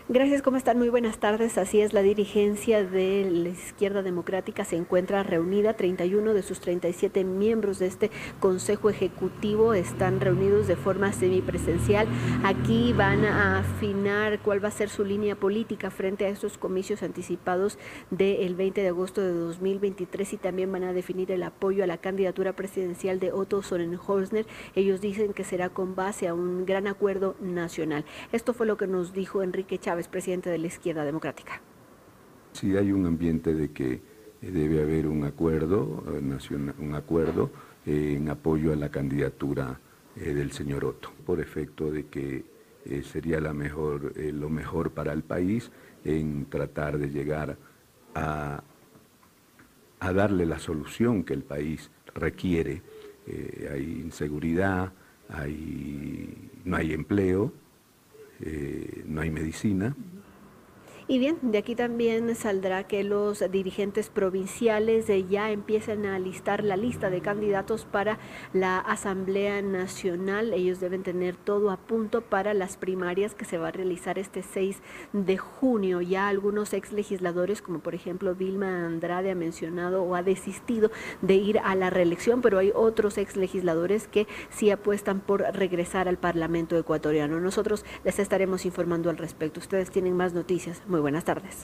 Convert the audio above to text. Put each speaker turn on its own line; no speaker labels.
Gracias, ¿cómo están? Muy buenas tardes. Así es, la dirigencia de la Izquierda Democrática se encuentra reunida. 31 de sus 37 miembros de este Consejo Ejecutivo están reunidos de forma semipresencial. Aquí van a afinar cuál va a ser su línea política frente a estos comicios anticipados del 20 de agosto de 2023 y también van a definir el apoyo a la candidatura presidencial de Otto Sonnenholzner. Ellos dicen que será con base a un gran acuerdo nacional. Esto fue lo que nos dijo Enrique Chávez, presidente de la Izquierda Democrática.
Sí hay un ambiente de que debe haber un acuerdo nacional, un acuerdo en apoyo a la candidatura del señor Otto, por efecto de que sería lo mejor para el país en tratar de llegar a darle la solución que el país requiere. Hay inseguridad, no hay empleo, no hay medicina.
Y bien, de aquí también saldrá que los dirigentes provinciales ya empiecen a listar la lista de candidatos para la Asamblea Nacional. Ellos deben tener todo a punto para las primarias que se va a realizar este 6 de junio. Ya algunos ex legisladores, como por ejemplo Vilma Andrade, ha mencionado o ha desistido de ir a la reelección, pero hay otros ex legisladores que sí apuestan por regresar al Parlamento ecuatoriano. Nosotros les estaremos informando al respecto. Ustedes tienen más noticias. Muy buenas tardes.